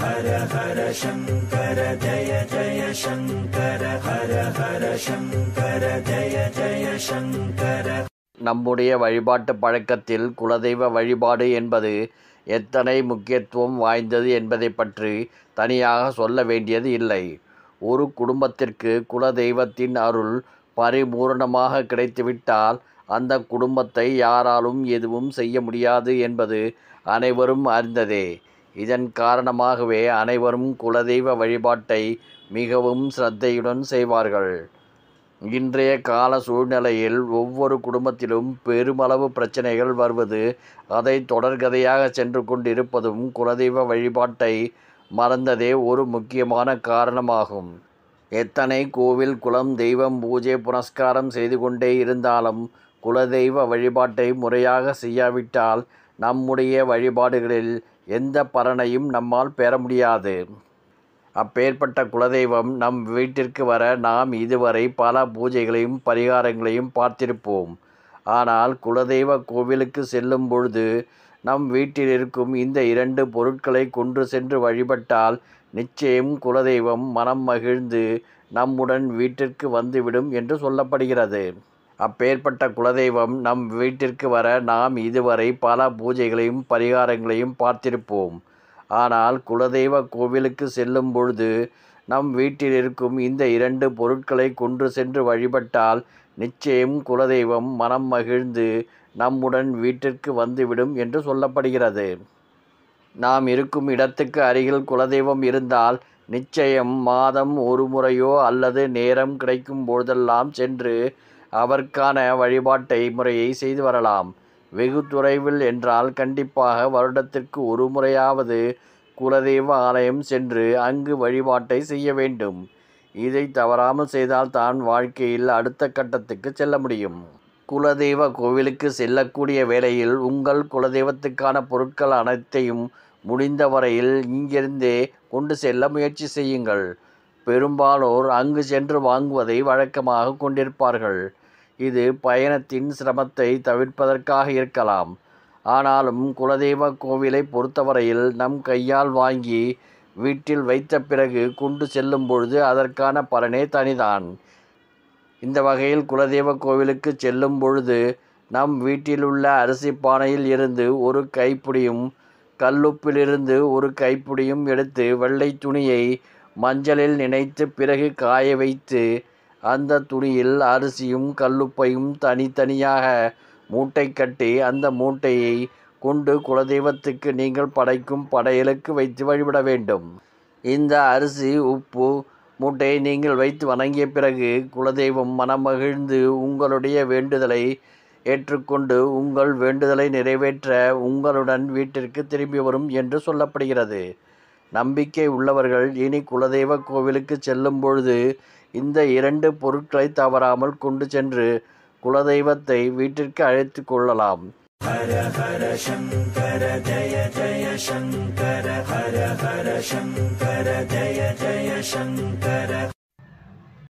ஹர ஹர சங்கர ஜய ஜய சங்கர ஹர ஹர சங்கர ஜய ஜய சங்கர. நம்முடைய வழிபாட்டு பழக்கத்தில் குலதெய்வ வழிபாடு என்பது எத்தனை முக்கியத்துவம் வாய்ந்தது என்பதை பற்றி தனியாக சொல்ல வேண்டியது இல்லை. ஒரு குடும்பத்திற்கு குலதெய்வத்தின் அருள் பரிபூரணமாக கிடைத்துவிட்டால் அந்த குடும்பத்தை யாராலும் எதுவும் செய்ய முடியாது என்பது அனைவரும் அறிந்ததே. இதன் காரணமாகவே அனைவரும் குலதெய்வ வழிபாட்டை மிகவும் சிரத்தையுடன் செய்வார்கள். இன்றைய கால சூழ்நிலையில் ஒவ்வொரு குடும்பத்திலும் பெருமளவு பிரச்சனைகள் வருவது, அதை தொடர்கதையாக சென்று கொண்டிருப்பதும் குலதெய்வ வழிபாட்டை மறந்ததே ஒரு முக்கியமான காரணமாகும். எத்தனை கோவில், குலம், தெய்வம் பூஜை புனஸ்காரம் செய்து கொண்டே இருந்தாலும் குலதெய்வ வழிபாட்டை முறையாக செய்யாவிட்டால் நம்முடைய வழிபாடுகளில் எந்த பலனையும் நம்மால் பெற முடியாது. அப்பேற்பட்ட குலதெய்வம் நம் வீட்டிற்கு வர நாம் இதுவரை பல பூஜைகளையும் பரிகாரங்களையும் பார்த்திருப்போம். ஆனால் குலதெய்வ கோவிலுக்கு செல்லும் பொழுது நம் வீட்டில் இருக்கும் இந்த 2 பொருட்களை கொண்டு சென்று வழிபட்டால் நிச்சயம் குலதெய்வம் மனம் மகிழ்ந்து நம்முடன் வீட்டிற்கு வந்துவிடும் என்று சொல்லப்படுகிறது. அப்பேற்பட்ட குலதெய்வம் நம் வீட்டிற்கு வர நாம் இதுவரை பல பூஜைகளையும் பரிகாரங்களையும் பார்த்திருப்போம். ஆனால் குலதெய்வ கோவிலுக்கு செல்லும் பொழுது நம் வீட்டில் இருக்கும் இந்த 2 பொருட்களை கொண்டு சென்று வழிபட்டால் நிச்சயம் குலதெய்வம் மனம் மகிழ்ந்து நம்முடன் வீட்டிற்கு வந்துவிடும் என்று சொல்லப்படுகிறது. நாம் இருக்கும் இடத்துக்கு அருகில் குலதெய்வம் இருந்தால் நிச்சயம் மாதம் ஒரு முறையோ அல்லது நேரம் கிடைக்கும் பொழுதெல்லாம் சென்று அவருக்கான வழிபாட்டை முறையை செய்து வரலாம். வெகு தொலைவில் என்றால் கண்டிப்பாக வருடத்திற்கு ஒரு முறையாவது குலதெய்வ ஆலயம் சென்று அங்கு வழிபாட்டை செய்ய வேண்டும். இதை தவறாமல் செய்தால் தான் வாழ்க்கையில் அடுத்த கட்டத்துக்கு செல்ல முடியும். குலதெய்வ கோவிலுக்கு செல்லக்கூடிய வேளையில் உங்கள் குலதெய்வத்துக்கான பொருட்கள் அனைத்தையும் முடிந்த வரையில் இங்கிருந்தே கொண்டு செல்ல முயற்சி செய்யுங்கள். பெரும்பாலோர் அங்கு சென்று வாங்குவதை வழக்கமாக கொண்டிருப்பார்கள். இது பயணத்தின் சிரமத்தை தவிர்ப்பதற்காக இருக்கலாம். ஆனாலும் குலதெய்வ கோவிலை பொறுத்தவரையில் நம் கையால் வாங்கி வீட்டில் வைத்த பிறகு கொண்டு செல்லும் பொழுது அதற்கான பலனே தனிதான். இந்த வகையில் குலதெய்வ கோவிலுக்கு செல்லும் பொழுது நம் வீட்டிலுள்ள அரிசி பானையில் இருந்து ஒரு கைப்பிடியும், கல்லுப்பிலிருந்து ஒரு கைப்பிடியும் எடுத்து வெள்ளை துணியை மஞ்சளில் நினைத்து பிறகு காய வைத்து அந்த துணியில் அரிசியும் கல்லுப்பையும் தனித்தனியாக மூட்டை கட்டி அந்த மூட்டையை கொண்டு குலதெய்வத்துக்கு நீங்கள் படைக்கும் படையலுக்கு வைத்து வழிபட வேண்டும். இந்த அரிசி உப்பு மூட்டையை நீங்கள் வைத்து வணங்கிய பிறகு குலதெய்வம் மனமகிழ்ந்து உங்களுடைய வேண்டுதலை ஏற்றுக்கொண்டு உங்கள் வேண்டுதலை நிறைவேற்ற உங்களுடன் வீட்டிற்கு திரும்பி வரும் என்று சொல்லப்படுகிறது. நம்பிக்கை உள்ளவர்கள் இனி குலதெய்வ கோவிலுக்கு செல்லும் பொழுது இந்த 2 பொருட்களை தவறாமல் கொண்டு சென்று குலதெய்வத்தை வீட்டிற்கு அழைத்து கொள்ளலாம். ஹர ஹர சங்கர ஜய ஜய சங்கர ஹர ஹர சங்கர ஜய ஜய சங்கர